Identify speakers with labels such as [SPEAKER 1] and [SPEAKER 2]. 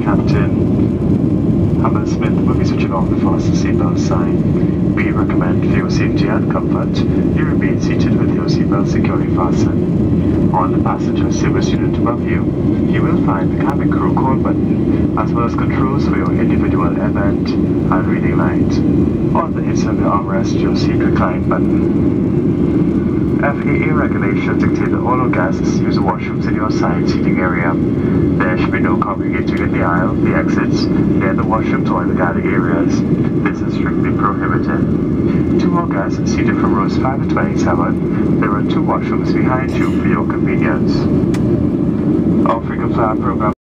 [SPEAKER 1] Captain Hammersmith will be switching off the fasten seatbelt sign. We recommend for your safety and comfort, you remain seated with your seatbelt securely fastened. On the passenger service unit above you, you will find the cabin crew call button, as well as controls for your individual event and reading light. On the inside of the armrest, your seat recline button. FAA regulations dictate that all our guests use the washrooms in your side seating area. There should be no congregating in the aisle, the exits, near the washrooms or in the galley areas. This is strictly prohibited. To our guests seated from rows 5 and 27, there are 2 washrooms behind you for your convenience. Our frequent flyer program